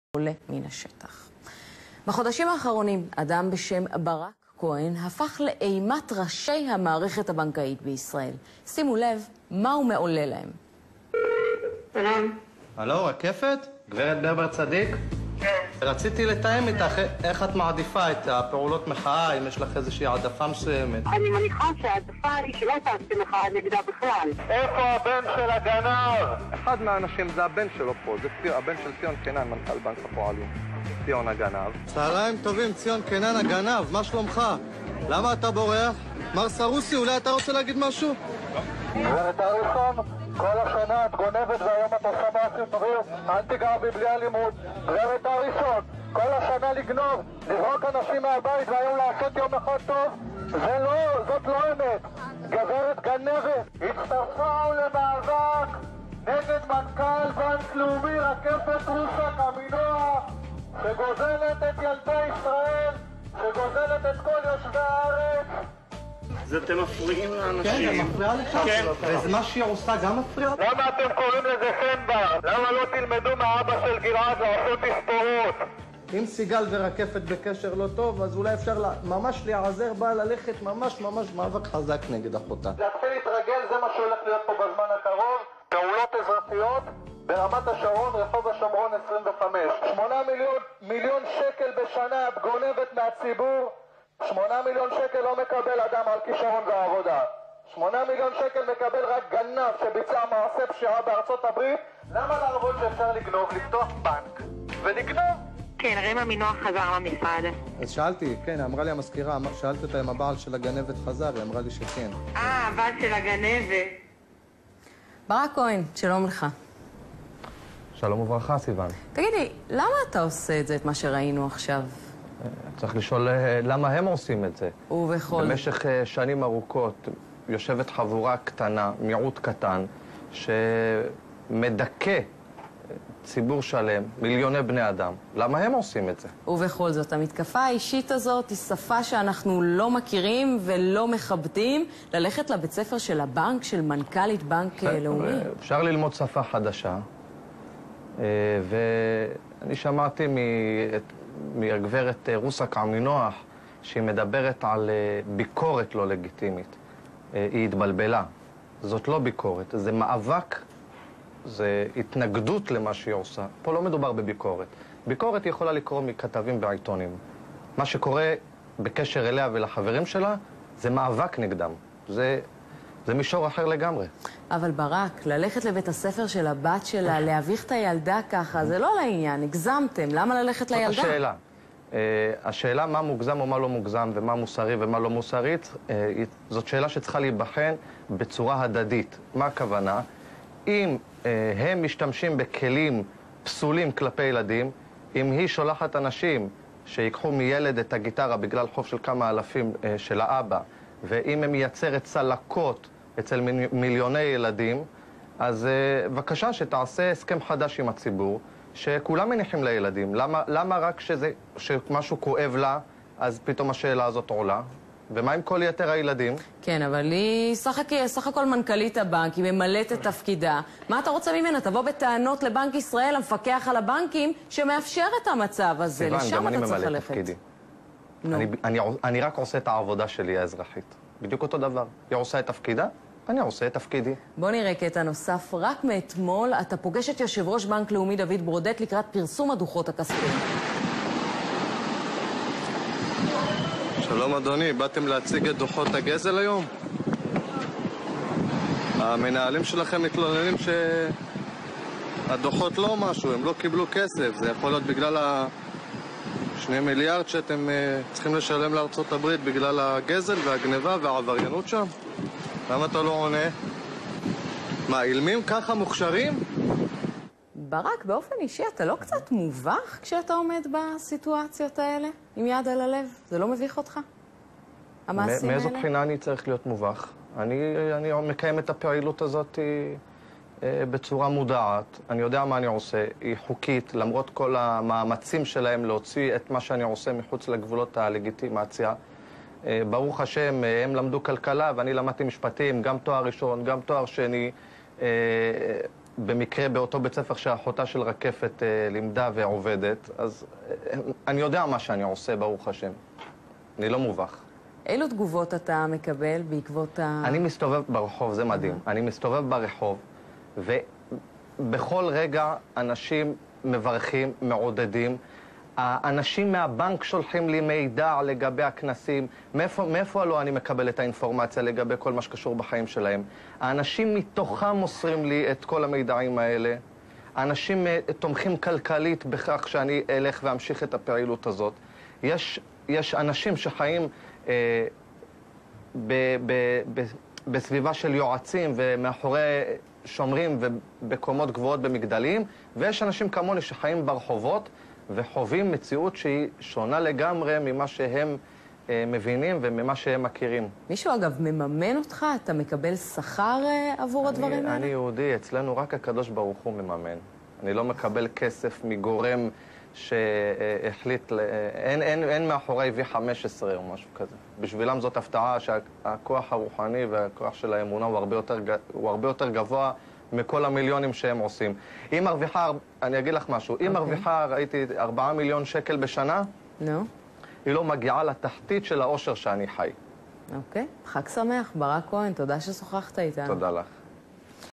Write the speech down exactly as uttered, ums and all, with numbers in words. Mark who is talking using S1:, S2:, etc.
S1: עולה מן השטח. בחודשים האחרונים, אדם בשם ברק כהן הפך לאימת ראשי המערכת הבנקאית בישראל. שימו לב מה הוא מעולה להם.
S2: שלום.
S3: הלו, רקפת? גברת ברבר צדיק?
S2: כן.
S3: רציתי לתאם איתך איך את מעדיפה את הפעולות מחאה, אם יש לך איזושהי העדפה מסוימת.
S2: אני מניחה שהעדפה היא שלא תעשי מחאה נגדה בכלל.
S3: איפה הבן של הגנב? אחד מהאנשים זה הבן שלו פה, זה הבן של ציון קנן, מנכ"ל בנק הפועלים. ציון הגנב. צהריים טובים, ציון קנן הגנב, מה שלומך? למה אתה בורח? מר סרוסי, אולי אתה רוצה להגיד משהו? גברת אריסון, כל השנה את גונבת והיום את עושה מעשים טובים, אל תיגע בי בלי אלימות. גברת אריסון, כל השנה לגנוב, לזרוק אנשים מהבית והיום לעשות יום אחד טוב, זה לא, זאת לא אמת. גברת גנבת, הצטרפו למאבק נגד מנכ"ל בנק לאומי רקפת רוסק המינוח, שגוזלת את ילדי ישראל, שגוזלת את כל יושבי הארץ.
S4: זה אתם מפריעים לאנשים.
S3: כן, זה מפריע לך.
S4: כן.
S3: וזה מה שהיא עושה גם מפריע?
S2: למה אתם קוראים לזה סנבר? למה לא תלמדו מאבא של גלעד לעשות תספורות?
S3: אם סיגל ורקפת בקשר לא טוב, אז אולי אפשר לה, ממש להיעזר בה ללכת ממש ממש מאבק חזק נגד אחותה.
S2: להתחיל להתרגל, זה מה שהולך להיות פה בזמן הקרוב. פעולות אזרחיות ברמת השרון, רחוב השומרון עשרים וחמש. שמונה מיליון, מיליון שקל בשנה את גונבת מהציבור. שמונה מיליון שקל לא מקבל אדם על כישרון ועבודה. שמונה מיליון שקל מקבל רק גנב שביצע מעשה פשיעה בארצות הברית. למה להרבות שאפשר לגנוב? לפתוח בנק ולגנוב? כן, רימה מינוח חזר למשרד.
S3: אז שאלתי, כן, אמרה לי המזכירה, שאלתי אותה אם הבעל של הגנבת חזר, היא אמרה לי שכן.
S2: אה, הבעל של הגנבת.
S1: ברק כהן, שלום לך.
S5: שלום וברכה, סיוון.
S1: תגידי, למה אתה עושה את זה, את מה שראינו עכשיו?
S5: צריך לשאול למה הם עושים את זה.
S1: ובכל...
S5: במשך שנים ארוכות יושבת חבורה קטנה, מיעוט קטן, שמדכא ציבור שלם, מיליוני בני אדם. למה הם עושים את זה?
S1: ובכל זאת, המתקפה האישית הזאת היא שפה שאנחנו לא מכירים ולא מכבדים. ללכת לבית ספר של הבנק, של מנכ"לית בנק לאומי.
S5: אפשר ללמוד שפה חדשה, ואני שמעתי מהגברת רוסק המינוח שהיא מדברת על ביקורת לא לגיטימית. היא התבלבלה. זאת לא ביקורת, זה מאבק, זה התנגדות למה שהיא עושה. פה לא מדובר בביקורת. ביקורת יכולה לקרוא מכתבים בעיתונים. מה שקורה בקשר אליה ולחברים שלה זה מאבק נגדם. זה, זה מישור אחר לגמרי.
S1: אבל ברק, ללכת לבית הספר של הבת שלה, להביך את הילדה ככה, זה לא לעניין, הגזמתם. למה ללכת לילדה?
S5: זאת השאלה. Uh, השאלה מה מוגזם או מה לא מוגזם ומה מוסרי ומה לא מוסרי, uh, זאת שאלה שצריכה להיבחן בצורה הדדית. מה הכוונה? אם uh, הם משתמשים בכלים פסולים כלפי ילדים, אם היא שולחת אנשים שיקחו מילד את הגיטרה בגלל חוב של כמה אלפים uh, של האבא, ואם הם מייצרת צלקות אצל מיליוני ילדים, אז uh, בבקשה שתעשה הסכם חדש עם הציבור, שכולם מניחים לילדים. למה, למה רק שזה, שמשהו כואב לה, אז פתאום השאלה הזאת עולה? ומה עם כל יתר הילדים? כן,
S1: אבל היא סך, סך הכל מנכ"לית הבנק, היא ממלאת את תפקידה. מה אתה רוצה ממנה? תבוא בטענות לבנק ישראל, המפקח על הבנקים, שמאפשר את המצב הזה.
S5: סיוון,
S1: לשם אתה צריך ללכת.
S5: תפקידי. אני, אני, אני רק עושה את העבודה שלי האזרחית. בדיוק אותו דבר. היא עושה את תפקידה, אני עושה את תפקידי.
S1: בוא נראה קטע נוסף. רק מאתמול אתה פוגש את יושב ראש בנק לאומי דוד ברודט לקראת פרסום הדוחות הכספיים.
S3: שלום אדוני, באתם להציג את דוחות הגזל היום? המנהלים שלכם מתלוננים שהדוחות לא משהו, הם לא קיבלו כסף. זה יכול להיות בגלל השני מיליארד שאתם uh, צריכים לשלם לארצות הברית בגלל הגזל והגניבה והעבריינות שם? למה אתה לא עונה? מה, אילמים ככה מוכשרים?
S1: ברק, באופן אישי אתה לא קצת מובך כשאתה עומד בסיטואציות האלה? עם יד על הלב? זה לא מביך אותך? המעשים האלה?
S5: מאיזו בחינה אני צריך להיות מובך? אני, אני מקיים את הפעילות הזאת אה, בצורה מודעת. אני יודע מה אני עושה. היא חוקית, למרות כל המאמצים שלהם להוציא את מה שאני עושה מחוץ לגבולות הלגיטימציה. אה, ברוך השם, הם למדו כלכלה ואני למדתי משפטים, גם תואר ראשון, גם תואר שני. אה, במקרה באותו בית ספר שאחותה של רקפת לימדה ועובדת, אז אני יודע מה שאני עושה, ברוך השם. אני לא מובך.
S1: אילו תגובות אתה מקבל בעקבות ה...
S5: אני מסתובב ברחוב, זה מדהים. אני מסתובב ברחוב, ובכל רגע אנשים מברכים, מעודדים. האנשים מהבנק שולחים לי מידע לגבי הכנסים. מאיפה, מאיפה לא אני מקבל את האינפורמציה לגבי כל מה שקשור בחיים שלהם? האנשים מתוכם מוסרים לי את כל המידעים האלה. האנשים תומכים כלכלית בכך שאני אלך ואמשיך את הפעילות הזאת. יש, יש אנשים שחיים אה, ב, ב, ב, בסביבה של יועצים ומאחורי שומרים ובקומות גבוהות במגדלים, ויש אנשים כמוני שחיים ברחובות וחווים מציאות שהיא שונה לגמרי ממה שהם אה, מבינים וממה שהם מכירים.
S1: מישהו אגב מממן אותך? אתה מקבל שכר אה, עבור
S5: אני,
S1: הדברים האלה?
S5: אני יהודי, אצלנו רק הקדוש ברוך הוא מממן. אני לא מקבל כסף מגורם שהחליט, אין, אין, אין מאחורי וי חמש עשרה או משהו כזה. בשבילם זאת הפתעה שהכוח הרוחני והכוח של האמונה הוא הרבה יותר, הוא הרבה יותר גבוה מכל המיליונים שהם עושים. אם מרוויחה, אני אגיד לך משהו, אם מרוויחה, ראיתי, ארבעה מיליון שקל בשנה,
S1: נו.
S5: היא לא מגיעה לתחתית של האושר שאני חי.
S1: אוקיי. חג שמח, ברק כהן, תודה ששוחחת איתנו.
S5: תודה לך.